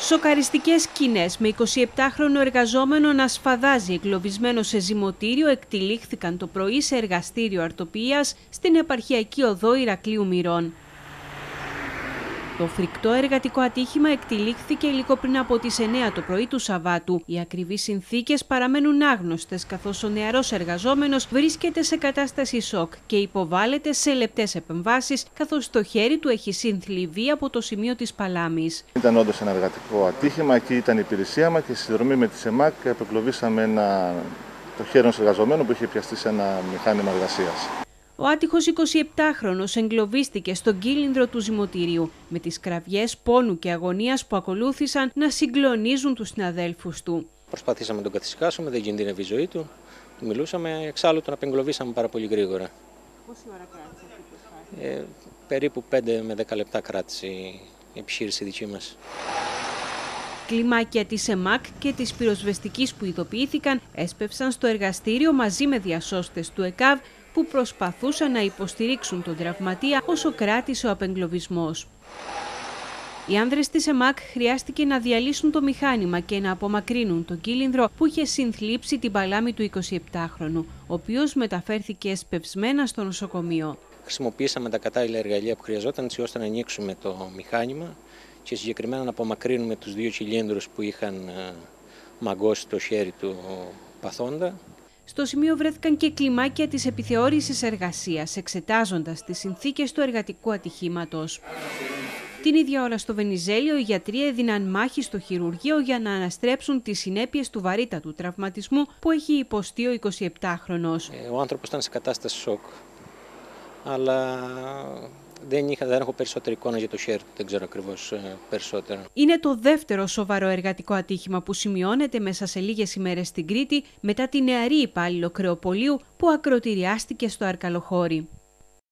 Σοκαριστικές σκηνές με 27χρονο εργαζόμενο να σφαδάζει εγκλωβισμένο σε ζυμωτήριο εκτυλίχθηκαν το πρωί σε εργαστήριο αρτοποιίας στην επαρχιακή οδό Ηρακλείου Μυρών. Το φρικτό εργατικό ατύχημα εκτυλίχθηκε λίγο πριν από τις 9 το πρωί του Σαββάτου. Οι ακριβείς συνθήκες παραμένουν άγνωστες, καθώς ο νεαρός εργαζόμενος βρίσκεται σε κατάσταση σοκ και υποβάλλεται σε λεπτές επεμβάσεις, καθώς το χέρι του έχει συνθλιβεί από το σημείο της παλάμης. Ήταν όντως ένα εργατικό ατύχημα, εκεί ήταν η υπηρεσία μας και στη συνδρομή με τη ΣΕΜΑΚ επεκλωβίσαμε το χέρι ενός εργαζομένου που είχε πιαστεί σε ένα μηχάνημα εργασίας. Ο άτυχος 27χρονος εγκλωβίστηκε στον κύλινδρο του ζυμωτηρίου, με τις κραυγές πόνου και αγωνίας που ακολούθησαν να συγκλονίζουν τους συναδέλφους του. Προσπαθήσαμε να τον καθησυχάσουμε, δεν κινδυνεύει η ζωή του. Του μιλούσαμε, εξάλλου τον απεγκλωβίσαμε πάρα πολύ γρήγορα. Πόση ώρα κράτησε αυτή η προσπάθεια? Περίπου 5 με 10 λεπτά κράτησε η επιχείρηση δική μας. Κλιμάκια της ΕΜΑΚ και της πυροσβεστικής που ειδοποιήθηκαν έσπευσαν στο εργαστήριο μαζί με διασώστες του ΕΚΑΒ που προσπαθούσαν να υποστηρίξουν τον τραυματία όσο κράτησε ο απεγκλωβισμός. Οι άνδρες της ΕΜΑΚ χρειάστηκε να διαλύσουν το μηχάνημα και να απομακρύνουν τον κύλινδρο που είχε συνθλίψει την παλάμη του 27χρονου, ο οποίος μεταφέρθηκε εσπευσμένα στο νοσοκομείο. Χρησιμοποίησαμε τα κατάλληλα εργαλεία που χρειαζόταν έτσι ώστε να ανοίξουμε το μηχάνημα και συγκεκριμένα να απομακρύνουμε τους 2 κυλίνδρους που είχαν μαγκώσει το χέρι του παθόντα. Στο σημείο βρέθηκαν και κλιμάκια της επιθεώρησης εργασίας, εξετάζοντας τις συνθήκες του εργατικού ατυχήματος. Την ίδια ώρα στο Βενιζέλιο, οι γιατροί έδιναν μάχη στο χειρουργείο για να αναστρέψουν τις συνέπειες του βαρύτατου τραυματισμού που έχει υποστεί ο 27χρονος. Ο άνθρωπος ήταν σε κατάσταση σοκ, αλλά δεν έχω περισσότερη εικόνα για το χέρι του, δεν ξέρω ακριβώς περισσότερο. Είναι το δεύτερο σοβαρό εργατικό ατύχημα που σημειώνεται μέσα σε λίγες ημέρες στην Κρήτη μετά τη νεαρή υπάλληλο κρεοπολίου που ακροτηριάστηκε στο Αρκαλοχώρι.